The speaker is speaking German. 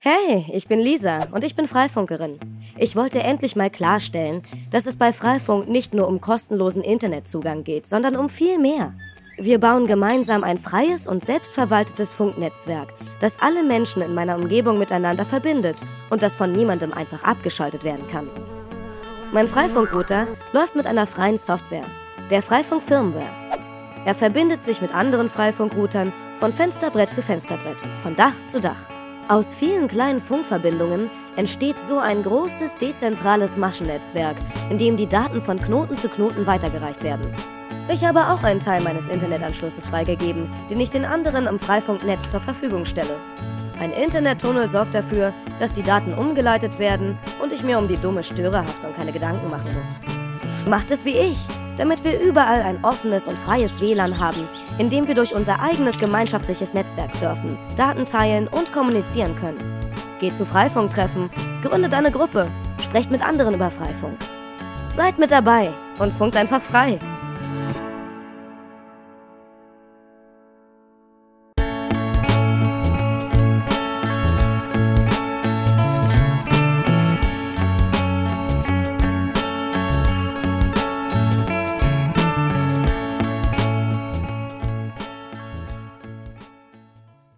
Hey, ich bin Lisa und ich bin Freifunkerin. Ich wollte endlich mal klarstellen, dass es bei Freifunk nicht nur um kostenlosen Internetzugang geht, sondern um viel mehr. Wir bauen gemeinsam ein freies und selbstverwaltetes Funknetzwerk, das alle Menschen in meiner Umgebung miteinander verbindet und das von niemandem einfach abgeschaltet werden kann. Mein Freifunkrouter läuft mit einer freien Software, der Freifunk Firmware. Er verbindet sich mit anderen Freifunkroutern von Fensterbrett zu Fensterbrett, von Dach zu Dach. Aus vielen kleinen Funkverbindungen entsteht so ein großes, dezentrales Maschennetzwerk, in dem die Daten von Knoten zu Knoten weitergereicht werden. Ich habe auch einen Teil meines Internetanschlusses freigegeben, den ich den anderen im Freifunknetz zur Verfügung stelle. Ein Internettunnel sorgt dafür, dass die Daten umgeleitet werden und ich mir um die dumme Störerhaftung keine Gedanken machen muss. Macht es wie ich, damit wir überall ein offenes und freies WLAN haben, in dem wir durch unser eigenes gemeinschaftliches Netzwerk surfen, Daten teilen und kommunizieren können. Geht zu Freifunktreffen, gründet eine Gruppe, sprecht mit anderen über Freifunk. Seid mit dabei und funkt einfach frei.